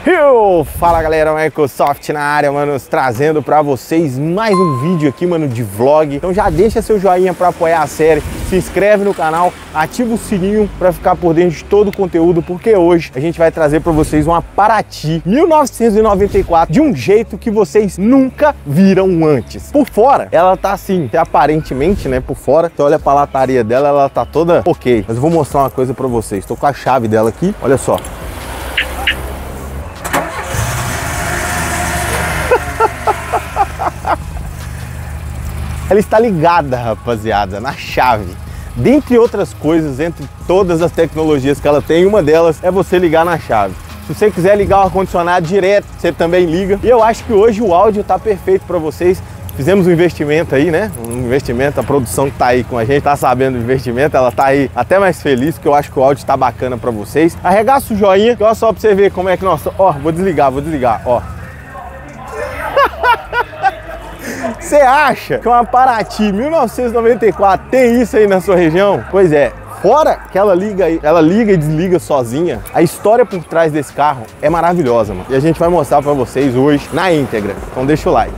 Fala galera, Microsoft na área, mano, trazendo pra vocês mais um vídeo aqui, mano, de vlog. Então já deixa seu joinha pra apoiar a série, se inscreve no canal, ativa o sininho pra ficar por dentro de todo o conteúdo, porque hoje a gente vai trazer pra vocês uma Paraty 1994 de um jeito que vocês nunca viram antes. Por fora, ela tá assim, aparentemente, né, por fora, você olha pra lataria dela, ela tá toda ok. Mas eu vou mostrar uma coisa pra vocês, tô com a chave dela aqui, olha só. Ela está ligada, rapaziada, na chave. Dentre outras coisas, entre todas as tecnologias que ela tem, uma delas é você ligar na chave. Se você quiser ligar o ar-condicionado direto, você também liga. E eu acho que hoje o áudio está perfeito para vocês. Fizemos um investimento aí, né? Um investimento, a produção que tá aí com a gente tá sabendo do investimento, ela tá aí até mais feliz, porque eu acho que o áudio tá bacana para vocês. Arregaça o joinha, que olha só para você ver como é que nós... Ó, vou desligar, ó. Você acha que uma Paraty 1994 tem isso aí na sua região? Pois é, fora que ela liga e desliga sozinha, a história por trás desse carro é maravilhosa, mano. E a gente vai mostrar pra vocês hoje na íntegra. Então deixa o like.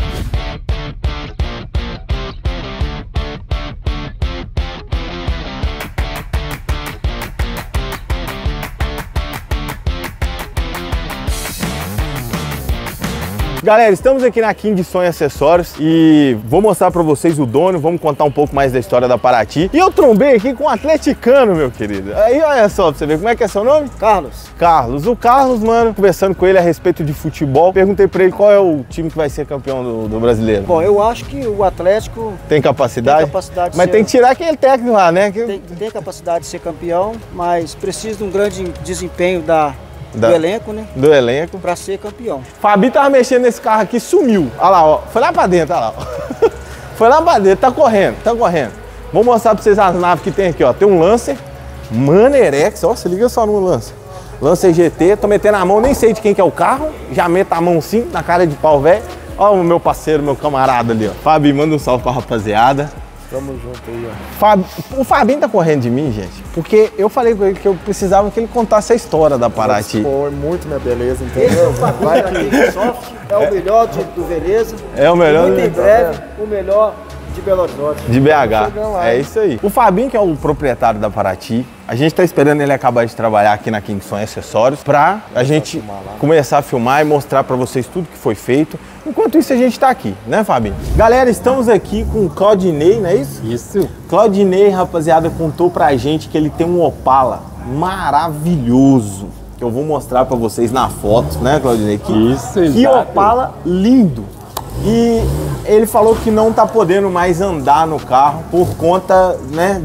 Galera, estamos aqui na King Sonho Acessórios e vou mostrar pra vocês o dono, vamos contar um pouco mais da história da Paraty. E eu trombei aqui com um atleticano, meu querido. Aí, olha só, pra você ver, como é que é seu nome? Carlos. Carlos. O Carlos, mano, conversando com ele a respeito de futebol, perguntei pra ele qual é o time que vai ser campeão do brasileiro. Bom, eu acho que o Atlético tem capacidade? Tem capacidade de mas ser... tem que tirar aquele técnico lá, né? Tem capacidade de ser campeão, mas precisa de um grande desempenho do elenco, né? Do elenco. Pra ser campeão. Fabi tava mexendo nesse carro aqui, sumiu. Olha lá, ó. Foi lá pra dentro, olha lá. Ó. Foi lá pra dentro, tá correndo. Vou mostrar pra vocês as naves que tem aqui, ó. Tem um Lancer, Manerex, ó, se liga só no Lancer. Lancer GT, tô metendo a mão, nem sei de quem que é o carro. Já meto a mão sim, na cara de pau, velho. Ó o meu parceiro, meu camarada ali, ó. Fabi, manda um salve pra rapaziada. Tamo junto aí, ó. O Fabinho tá correndo de mim, gente, porque eu falei com ele que eu precisava que ele contasse a história da Paraty. Foi muito minha beleza, entendeu? Vai aqui, Soft é o melhor do Veneza. É o melhor. Muito em breve, o melhor de Belo Horizonte. De BH. É isso aí. O Fabinho, que é o proprietário da Paraty, a gente tá esperando ele acabar de trabalhar aqui na King Sonho Acessórios pra a gente começar a filmar e mostrar pra vocês tudo que foi feito. Enquanto isso, a gente tá aqui, né, Fabinho? Galera, estamos aqui com o Claudinei, não é isso? Isso. Claudinei, rapaziada, contou pra gente que ele tem um Opala maravilhoso, que eu vou mostrar pra vocês na foto, né, Claudinei? Isso, exato. Que Opala lindo! E ele falou que não tá podendo mais andar no carro por conta, né,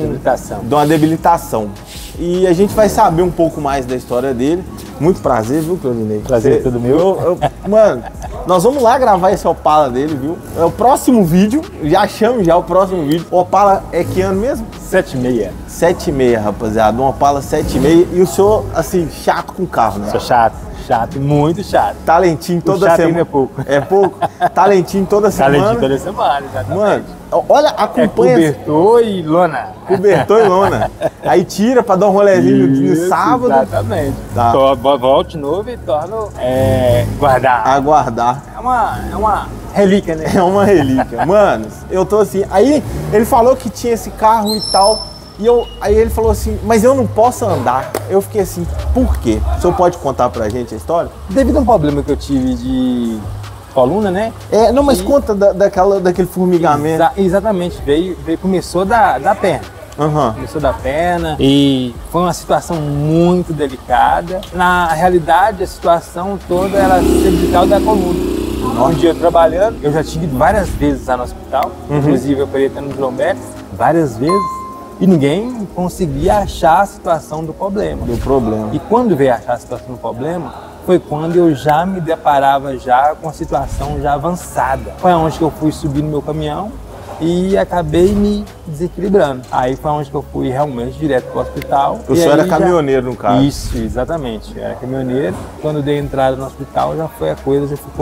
de uma debilitação. E a gente vai saber um pouco mais da história dele. Muito prazer, viu, Claudinei? Prazer é tudo meu. Mano, nós vamos lá gravar esse Opala dele, viu? É o próximo vídeo, já chamo já o próximo vídeo. O Opala é que ano mesmo? 7,6. 7,6, rapaziada. Um Opala 7,6. E o senhor, assim, chato com carro, né? Sou chato, muito chato. Talentinho toda semana. É pouco. É pouco? Talentinho toda semana. Talentinho toda semana, exatamente. Mano, olha, acompanha. É cobertor e lona. Cobertor e lona. Aí tira pra dar um rolezinho no sábado. Exatamente. Tá. Volto de novo e torno guardar. Aguardar. É uma relíquia, né? É uma relíquia. Mano, eu tô assim. Aí ele falou que tinha esse carro e tal. Aí ele falou assim, mas eu não posso andar. Eu fiquei assim, por quê? O senhor pode contar pra gente a história? Devido a um problema que eu tive de coluna, né? Não, mas conta daquele formigamento. Exatamente, começou da perna. Uhum. Começou da perna e foi uma situação muito delicada. Na realidade, a situação toda era cervical da coluna. Um dia trabalhando, eu já tive várias vezes lá no hospital, inclusive eu operei no Lombex, várias vezes. E ninguém conseguia achar a situação do problema. E quando veio achar a situação do problema, foi quando eu já me deparava já com a situação já avançada. Foi onde que eu fui subir no meu caminhão e acabei me desequilibrando. Aí foi onde que eu fui realmente direto para o hospital. O senhor era caminhoneiro no caso? Isso, exatamente. Eu era caminhoneiro. Quando dei entrada no hospital, já foi a coisa, já ficou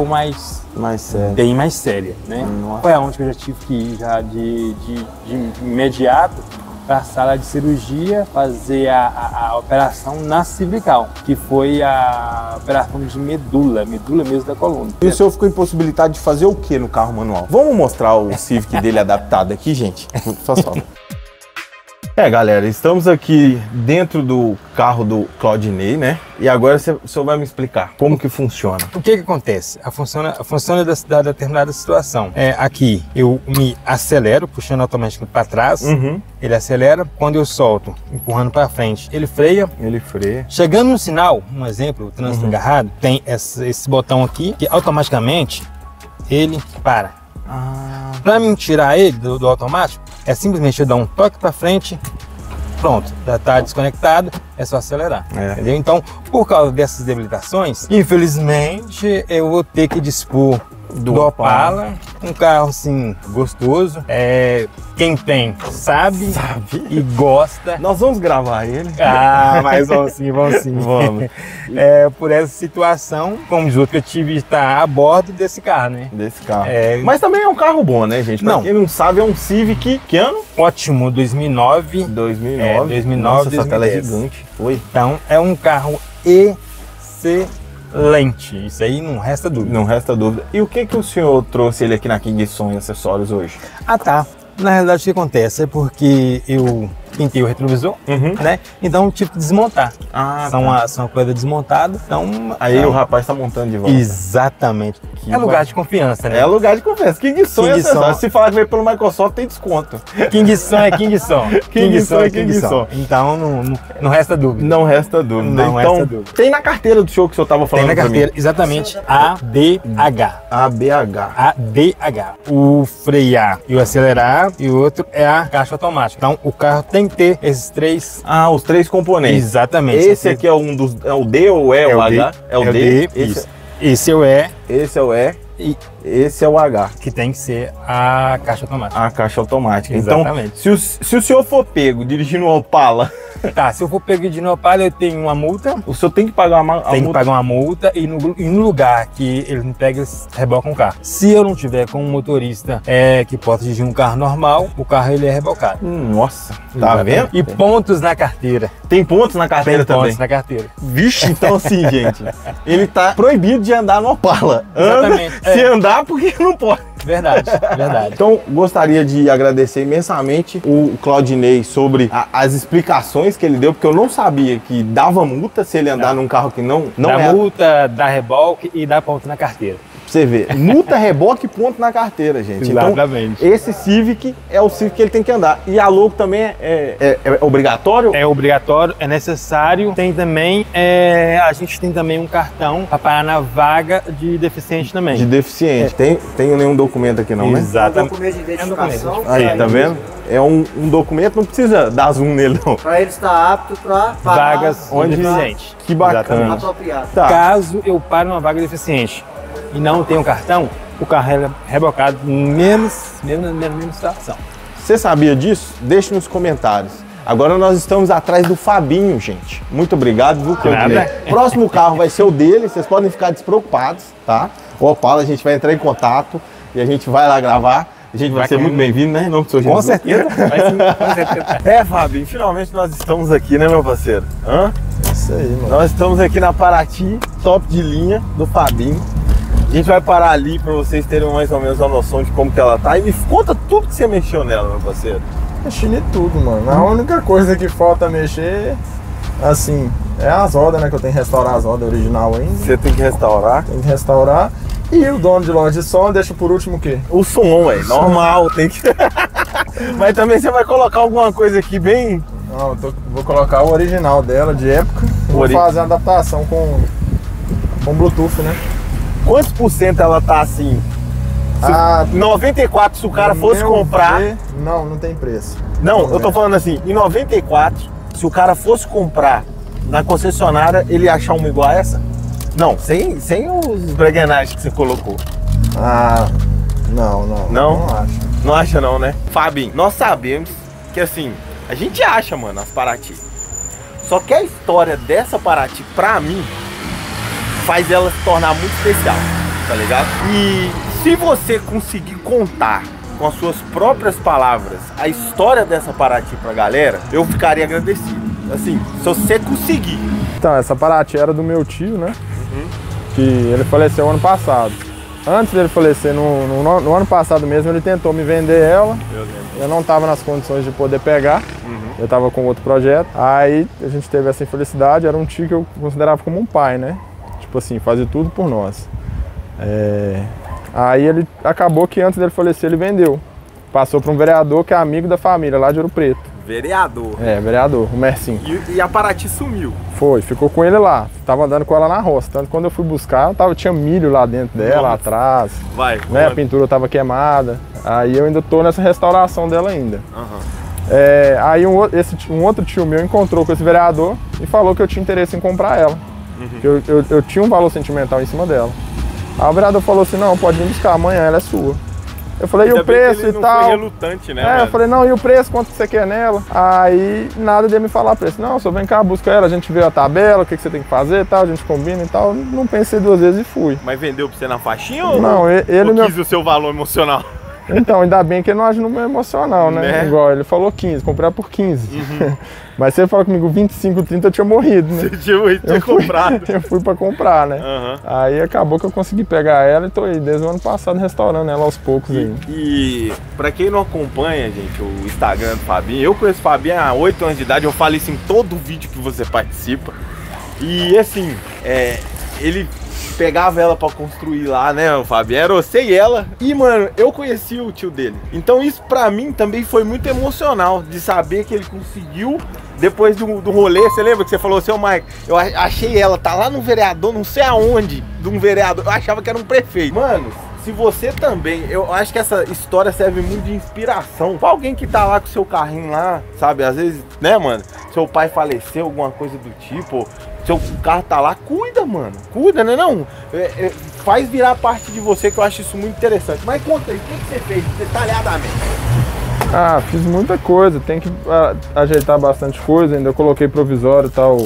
bem mais séria, né? Foi aonde que eu já tive que ir já de imediato para a sala de cirurgia fazer a operação na cervical, que foi a operação de medula mesmo da coluna. E o senhor ficou impossibilitado de fazer o que no carro manual? Vamos mostrar o Civic dele adaptado aqui, gente? Só. Galera, estamos aqui dentro do carro do Claudinei, né? E agora o senhor vai me explicar como que funciona. O que acontece? Funciona da determinada situação. Aqui eu me acelero, puxando automaticamente para trás, ele acelera. Quando eu solto, empurrando para frente, ele freia. Chegando no sinal, um exemplo, o trânsito agarrado, tem esse botão aqui, que automaticamente ele para. Para me tirar ele do automático, é simplesmente eu dar um toque para frente, pronto, já está desconectado, é só acelerar, entendeu? Então, por causa dessas debilitações, infelizmente eu vou ter que dispor do Opala, um carro assim gostoso. Quem tem sabe e gosta. Nós vamos gravar ele. Mas vamos sim. Vamos. Por essa situação, como diz outro, eu tive de estar a bordo desse carro, né? Desse carro. Mas também é um carro bom, né, gente? Pra quem não sabe, é um Civic. Que ano? Ótimo, 2009. 2009. Nossa, essa tela é gigante. Então, é um carro excelente. Isso aí não resta dúvida. Não resta dúvida. E o que o senhor trouxe ele aqui na King Som e Acessórios hoje? Na realidade, o que acontece é porque eu pintei o retrovisor, né? Então tive que desmontar. São coisas desmontadas. Então, aí o rapaz está montando de volta. Exatamente. Lugar de confiança, né? É lugar de confiança. King Som e Acessórios. Se falar que veio pelo Microsoft, tem desconto. King Som é King Som. King Som é King Som. Então não resta dúvida. Não resta dúvida. Resta dúvida. Tem na carteira do senhor que o senhor estava falando. Tem na carteira, exatamente. ABH. ABH. O frear e o acelerar, e o outro é a caixa automática. Então o carro tem que ter esses três. Os três componentes. Exatamente. Esse aqui é um dos. É o D ou é o H? É o D. Esse é o E. Esse é o E. E esse é o H. Que tem que ser a caixa automática. A caixa automática. Exatamente. Então, se o senhor for pego dirigindo um Opala... Se eu for pego dirigindo um Opala, eu tenho uma multa. O senhor tem que pagar uma multa? Tem que pagar uma multa e no lugar que eles me pegam, eles rebocam o carro. Se eu não tiver com um motorista que possa dirigir um carro normal, o carro ele é rebocado. Nossa, tá vendo? E pontos na carteira. Tem pontos na carteira também? Tem pontos na carteira. Vixe, então assim, gente, ele tá proibido de andar no Opala. Exatamente. Se andar, porque não pode. Verdade. Então, gostaria de agradecer imensamente o Claudinei sobre as explicações que ele deu, porque eu não sabia que dava multa se ele andar num carro que não dá multa, dá reboque e dá ponto na carteira. Pra você ver, multa, reboque e ponto na carteira, gente. Exatamente. Então, esse Civic é o Civic que ele tem que andar. E a logo também é obrigatório? É obrigatório, é necessário. Tem também, a gente tem também um cartão para parar na vaga de deficiente também. De deficiente. Tem nenhum documento aqui não, né? Exatamente. Documento de identificação. Aí, tá vendo? É um documento, não precisa dar zoom nele, não. Para ele estar apto para vagas onde deficiente. Que bacana. Apropriado. Caso eu pare numa vaga deficiente e não tenho cartão, o carro é rebocado mesma situação. Você sabia disso? Deixe nos comentários. Agora nós estamos atrás do Fabinho, gente. Muito obrigado, viu, Claudinei? Próximo carro vai ser o dele, vocês podem ficar despreocupados, tá? O Opala, a gente vai entrar em contato e a gente vai lá gravar. A gente vai ser muito bem-vindo, né? Em nome do Senhor Jesus. Com certeza. Com certeza. Fabinho, finalmente nós estamos aqui, né, meu parceiro? Isso aí, mano. Nós estamos aqui na Paraty, top de linha do Fabinho. A gente vai parar ali para vocês terem mais ou menos uma noção de como que ela tá. E me conta tudo que você mexeu nela, meu parceiro. Mexi em tudo, mano. A única coisa que falta mexer, assim, é as rodas, né? Que eu tenho que restaurar as rodas original ainda. Você tem que restaurar? Tem que restaurar. E o dono de loja de som deixa por último o quê? O som, ué. Normal, tem que... Mas também você vai colocar alguma coisa aqui bem... Não, vou colocar o original dela, de época. Vou fazer a adaptação com Bluetooth, né? Quantos por cento ela tá assim? 94, se o cara fosse comprar... Não tem preço. Não, eu tô falando assim, em 94, se o cara fosse comprar na concessionária, ele ia achar uma igual a essa? Não, sem os breguenagens que você colocou. Não acho. Não acha não, né? Fabinho, nós sabemos que assim, a gente acha, mano, as Paraty. Só que a história dessa Paraty, pra mim, faz ela se tornar muito especial, tá ligado? E se você conseguir contar com as suas próprias palavras, a história dessa Paraty pra galera, eu ficaria agradecido. Assim, se você conseguir. Então, essa Paraty era do meu tio, né? Que ele faleceu ano passado. Antes dele falecer, no ano passado mesmo, ele tentou me vender ela. Eu não estava nas condições de poder pegar. Eu estava com outro projeto. Aí a gente teve essa infelicidade. Era um tio que eu considerava como um pai, né? Tipo assim, fazia tudo por nós. Aí ele acabou que antes dele falecer, ele vendeu. Passou para um vereador que é amigo da família, lá de Ouro Preto. Vereador? É, vereador, o Mercinho. E a Paraty sumiu? Foi, ficou com ele lá. Tava andando com ela na roça. Tanto que quando eu fui buscar, tinha milho lá dentro dela, atrás. Vai, né? A pintura tava queimada. Aí eu ainda tô nessa restauração dela ainda. Aí um outro tio meu encontrou com esse vereador e falou que eu tinha interesse em comprar ela. Que eu tinha um valor sentimental em cima dela. Aí o vereador falou assim, não, pode vir buscar, amanhã ela é sua. Eu falei, e o preço e tal? Foi relutante, né? Eu falei, não, e o preço, quanto você quer nela? Aí nada de me falar preço. Não, só vem cá, busca ela, a gente vê a tabela, o que você tem que fazer e tal, a gente combina e tal. Não pensei duas vezes e fui. Mas vendeu pra você na faixinha ou não? Ele quis o seu valor emocional? Então, ainda bem que ele não age no meu emocional, né? Igual ele falou 15, comprei por 15. Mas se ele falou comigo 25, 30, eu tinha morrido, né? Você tinha morrido, tinha comprado. Eu fui pra comprar, né? Aí acabou que eu consegui pegar ela e tô aí desde o ano passado restaurando ela aos poucos aí. E pra quem não acompanha, gente, o Instagram do Fabinho, eu conheço o Fabinho há 8 anos de idade, eu falo isso em todo vídeo que você participa. E assim, ele pegava ela pra construir lá, né, o Fabinho? Era você e ela. E, mano, eu conheci o tio dele. Então isso pra mim também foi muito emocional, de saber que ele conseguiu, depois do rolê, você lembra que você falou, seu Mike, eu achei ela, tá lá no vereador, não sei aonde, de um vereador, eu achava que era um prefeito. Mano, se você também, eu acho que essa história serve muito de inspiração pra alguém que tá lá com seu carrinho lá, sabe? Às vezes, né, mano, seu pai faleceu, alguma coisa do tipo, seu carro tá lá, cuida, mano. Cuida, né? Não, faz virar parte de você, que eu acho isso muito interessante. Mas conta aí, o que você fez detalhadamente? Ah, fiz muita coisa. Tem que ajeitar bastante coisa. Ainda coloquei provisório e tal.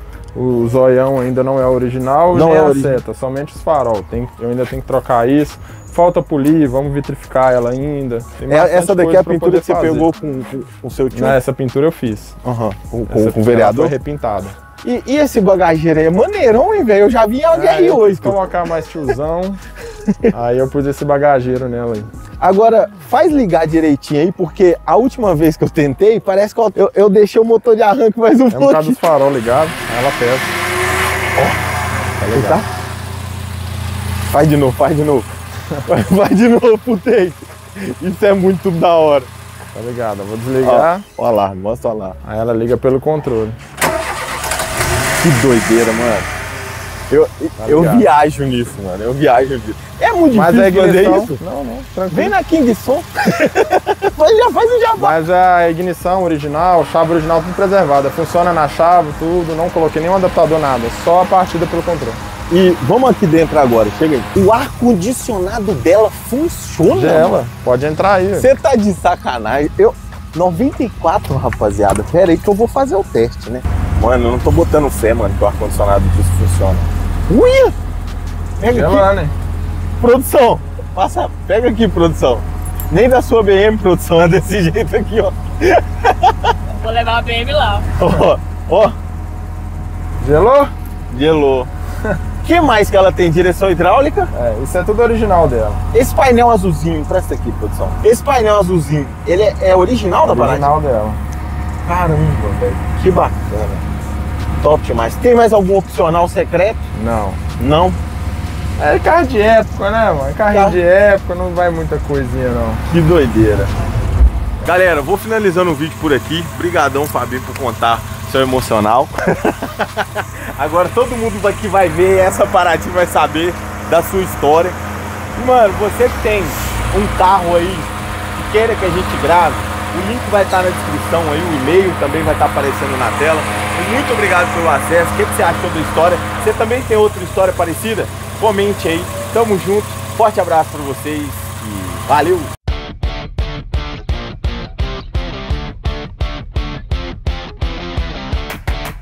O zoião ainda não é original. Não é a seta, somente os farol. Eu ainda tenho que trocar isso. Falta polir, vamos vitrificar ela ainda. Essa daqui é a pintura que você pegou com o seu tio? Não, essa pintura eu fiz. Com o vereador? Foi repintada. E esse bagageiro aí é maneirão, hein, velho? Eu já vi em alguém hoje. Colocar mais tiozão, aí eu pus esse bagageiro nela aí. Agora, faz ligar direitinho aí, porque a última vez que eu tentei, parece que eu deixei o motor de arranque mais um pouquinho. É por causa dos farol ligado, aí ela pesa. Tá ligado? Faz de novo, faz de novo. Vai de novo pro take. Isso é muito da hora. Tá ligado, eu vou desligar. Ó, o alarme, mostra o alarme. Aí ela liga pelo controle. Que doideira, mano. Eu viajo nisso, mano. Eu viajo nisso. É muito difícil fazer isso? Não, tranquilo. Vem na King Som. Já faz o jabá. Mas a ignição original, chave original, tudo preservada. Funciona na chave, tudo. Não coloquei nenhum adaptador, nada. Só a partida pelo controle. E vamos aqui dentro agora, chega aí. O ar-condicionado dela funciona, mano? Pode entrar aí. Você tá de sacanagem. 94, rapaziada. Pera aí que eu vou fazer o teste, né? Mano, eu não tô botando fé, mano, que o ar-condicionado disso funciona. Ui! Pega aqui. Lá, né? Produção, pega aqui, produção. Nem da sua BM, produção, é desse jeito aqui, ó. Vou levar a BM lá. Ó. Gelou? Gelou. O que mais que ela tem? Direção hidráulica? Isso é tudo original dela. Esse painel azulzinho, presta aqui, produção. Esse painel azulzinho, ele é original da Paraty? Original dela. Caramba, velho. Que bacana. Top demais. Tem mais algum opcional secreto? Não. Não? É carro de época, né, mano? Carrinho de época, não vai muita coisinha, não. Que doideira. Galera, vou finalizando o vídeo por aqui. Obrigadão, Fabinho, por contar seu emocional. Agora todo mundo que vai ver essa Paraty vai saber da sua história. E, mano, você que tem um carro aí que queira que a gente grave, o link vai estar na descrição aí, o e-mail também vai estar aparecendo na tela. E muito obrigado pelo acesso. O que você achou da história? Você também tem outra história parecida? Comente aí. Tamo junto. Forte abraço pra vocês e valeu!